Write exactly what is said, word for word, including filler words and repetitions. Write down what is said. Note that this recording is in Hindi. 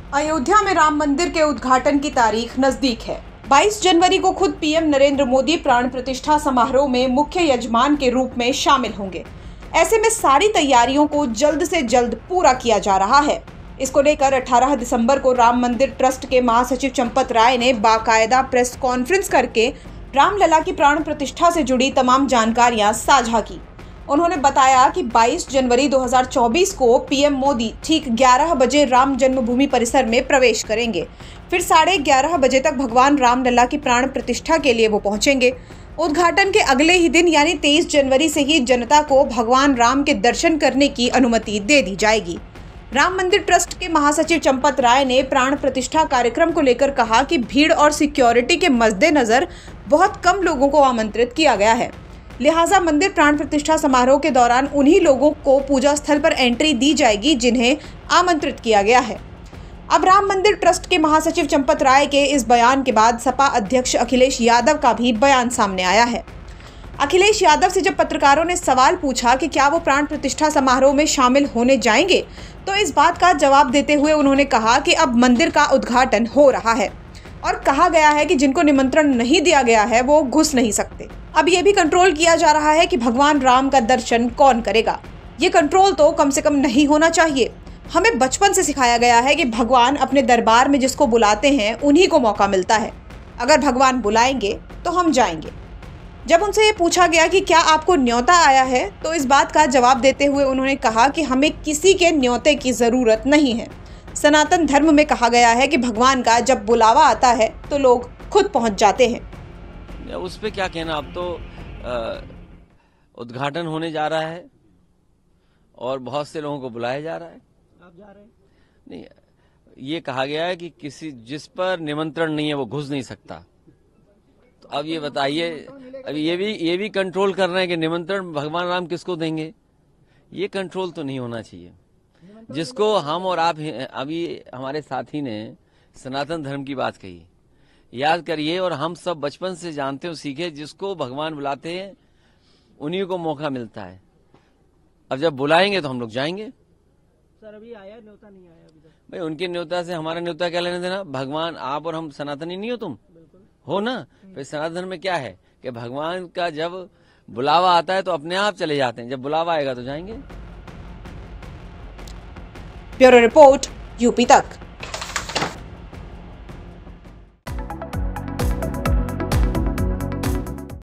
अयोध्या में राम मंदिर के उद्घाटन की तारीख नजदीक है। बाईस जनवरी को खुद पीएम नरेंद्र मोदी प्राण प्रतिष्ठा समारोह में मुख्य यजमान के रूप में शामिल होंगे। ऐसे में सारी तैयारियों को जल्द से जल्द पूरा किया जा रहा है। इसको लेकर अठारह दिसंबर को राम मंदिर ट्रस्ट के महासचिव चंपत राय ने बाकायदा प्रेस कॉन्फ्रेंस करके रामलला की प्राण प्रतिष्ठा से जुड़ी तमाम जानकारियां साझा की। उन्होंने बताया कि बाईस जनवरी दो हज़ार चौबीस को पीएम मोदी ठीक ग्यारह बजे राम जन्मभूमि परिसर में प्रवेश करेंगे। फिर साढ़े ग्यारह बजे तक भगवान रामलला की प्राण प्रतिष्ठा के लिए वो पहुंचेंगे। उद्घाटन के अगले ही दिन यानी तेईस जनवरी से ही जनता को भगवान राम के दर्शन करने की अनुमति दे दी जाएगी। राम मंदिर ट्रस्ट के महासचिव चंपत राय ने प्राण प्रतिष्ठा कार्यक्रम को लेकर कहा कि भीड़ और सिक्योरिटी के मद्देनजर बहुत कम लोगों को आमंत्रित किया गया है, लिहाजा मंदिर प्राण प्रतिष्ठा समारोह के दौरान उन्हीं लोगों को पूजा स्थल पर एंट्री दी जाएगी जिन्हें आमंत्रित किया गया है। अब राम मंदिर ट्रस्ट के महासचिव चंपत राय के इस बयान के बाद सपा अध्यक्ष अखिलेश यादव का भी बयान सामने आया है। अखिलेश यादव से जब पत्रकारों ने सवाल पूछा कि क्या वो प्राण प्रतिष्ठा समारोह में शामिल होने जाएंगे, तो इस बात का जवाब देते हुए उन्होंने कहा कि अब मंदिर का उद्घाटन हो रहा है और कहा गया है कि जिनको निमंत्रण नहीं दिया गया है वो घुस नहीं सकते। अब ये भी कंट्रोल किया जा रहा है कि भगवान राम का दर्शन कौन करेगा। ये कंट्रोल तो कम से कम नहीं होना चाहिए। हमें बचपन से सिखाया गया है कि भगवान अपने दरबार में जिसको बुलाते हैं उन्हीं को मौका मिलता है। अगर भगवान बुलाएंगे तो हम जाएंगे। जब उनसे ये पूछा गया कि क्या आपको न्योता आया है, तो इस बात का जवाब देते हुए उन्होंने कहा कि हमें किसी के न्योते की जरूरत नहीं है। सनातन धर्म में कहा गया है कि भगवान का जब बुलावा आता है तो लोग खुद पहुंच जाते हैं। उस पे क्या कहना, अब तो उद्घाटन होने जा रहा है और बहुत से लोगों को बुलाया जा रहा है। आप जा रहे हैं? नहीं, ये कहा गया है कि किसी जिस पर निमंत्रण नहीं है वो घुस नहीं सकता। तो अब ये बताइए, अब ये भी ये भी कंट्रोल कर रहे हैं कि निमंत्रण भगवान राम किसको देंगे। ये कंट्रोल तो नहीं होना चाहिए। जिसको हम और आप, अभी हमारे साथी ने सनातन धर्म की बात कही, याद करिए, और हम सब बचपन से जानते हो, सीखे, जिसको भगवान बुलाते हैं उन्हीं को मौका मिलता है। अब जब बुलाएंगे तो हम लोग जाएंगे। सर अभी आया न्योता नहीं आया अभी तक? भाई उनके न्योता से हमारा न्योता क्या लेने देना। भगवान, आप और हम सनातनी नहीं हो, तुम हो ना। फिर सनातन धर्म में क्या है कि भगवान का जब बुलावा आता है तो अपने आप चले जाते हैं, जब बुलावा आएगा तो जाएंगे। ब्यूरो रिपोर्ट, यूपी तक।